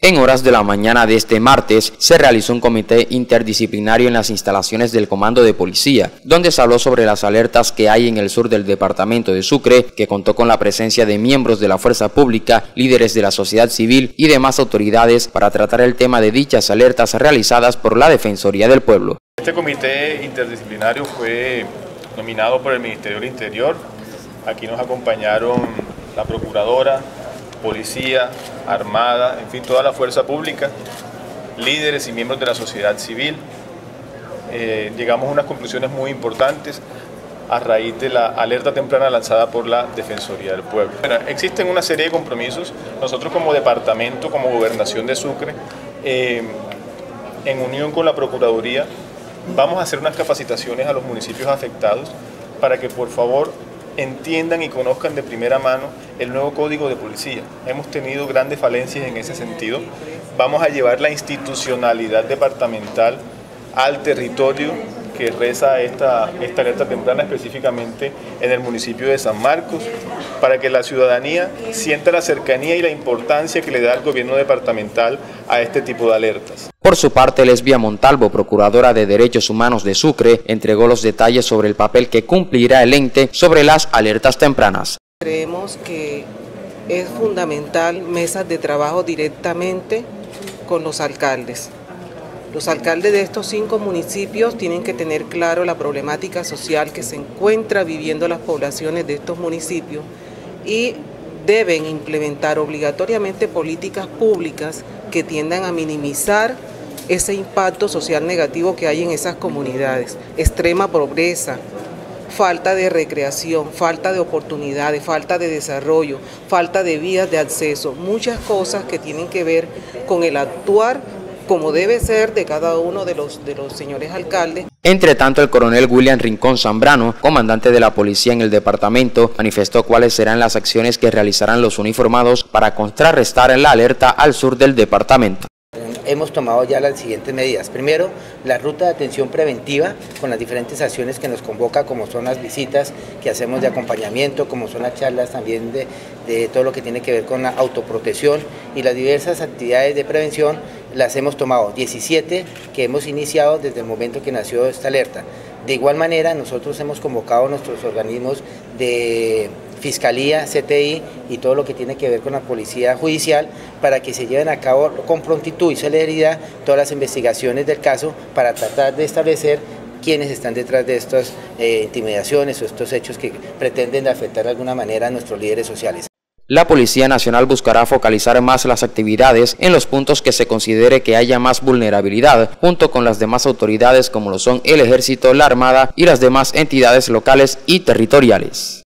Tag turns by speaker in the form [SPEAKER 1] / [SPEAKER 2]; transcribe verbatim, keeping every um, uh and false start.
[SPEAKER 1] En horas de la mañana de este martes se realizó un comité interdisciplinario en las instalaciones del Comando de Policía, donde se habló sobre las alertas que hay en el sur del departamento de Sucre, que contó con la presencia de miembros de la fuerza pública, líderes de la sociedad civil y demás autoridades para tratar el tema de dichas alertas realizadas por la Defensoría del Pueblo.
[SPEAKER 2] Este comité interdisciplinario fue nominado por el Ministerio del Interior. Aquí nos acompañaron la Procuradora, Policía, Armada, en fin, toda la fuerza pública, líderes y miembros de la sociedad civil. Eh, llegamos a unas conclusiones muy importantes a raíz de la alerta temprana lanzada por la Defensoría del Pueblo. Bueno, existen una serie de compromisos. Nosotros como departamento, como Gobernación de Sucre, eh, en unión con la Procuraduría, vamos a hacer unas capacitaciones a los municipios afectados para que por favor entiendan y conozcan de primera mano el nuevo Código de Policía. Hemos tenido grandes falencias en ese sentido. Vamos a llevar la institucionalidad departamental al territorio que reza esta, esta alerta temprana, específicamente en el municipio de San Marcos, para que la ciudadanía sienta la cercanía y la importancia que le da el gobierno departamental a este tipo de alertas.
[SPEAKER 1] Por su parte, Lesbia Montalvo, Procuradora de Derechos Humanos de Sucre, entregó los detalles sobre el papel que cumplirá el ente sobre las alertas tempranas.
[SPEAKER 3] Creemos que es fundamental mesas de trabajo directamente con los alcaldes. Los alcaldes de estos cinco municipios tienen que tener claro la problemática social que se encuentra viviendo las poblaciones de estos municipios y deben implementar obligatoriamente políticas públicas que tiendan a minimizar ese impacto social negativo que hay en esas comunidades. Extrema pobreza, falta de recreación, falta de oportunidades, falta de desarrollo, falta de vías de acceso, muchas cosas que tienen que ver con el actuar como debe ser de cada uno de los, de los señores alcaldes.
[SPEAKER 1] Entre tanto, el coronel William Rincón Zambrano, comandante de la policía en el departamento, manifestó cuáles serán las acciones que realizarán los uniformados para contrarrestar la alerta al sur del departamento.
[SPEAKER 4] Hemos tomado ya las siguientes medidas. Primero, la ruta de atención preventiva con las diferentes acciones que nos convoca, como son las visitas que hacemos de acompañamiento, como son las charlas también de, de todo lo que tiene que ver con la autoprotección y las diversas actividades de prevención. Las hemos tomado diecisiete que hemos iniciado desde el momento que nació esta alerta. De igual manera, nosotros hemos convocado a nuestros organismos de Fiscalía, C T I y todo lo que tiene que ver con la Policía Judicial para que se lleven a cabo con prontitud y celeridad todas las investigaciones del caso para tratar de establecer quiénes están detrás de estas eh, intimidaciones o estos hechos que pretenden afectar de alguna manera a nuestros líderes sociales.
[SPEAKER 1] La Policía Nacional buscará focalizar más las actividades en los puntos que se considere que haya más vulnerabilidad, junto con las demás autoridades como lo son el Ejército, la Armada y las demás entidades locales y territoriales.